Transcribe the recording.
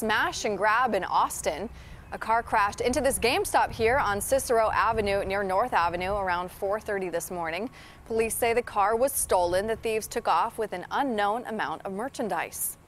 smash and grab in Austin. A car crashed into this GameStop here on Cicero Avenue near North Avenue around 4:30 this morning. Police say the car was stolen. The thieves took off with an unknown amount of merchandise.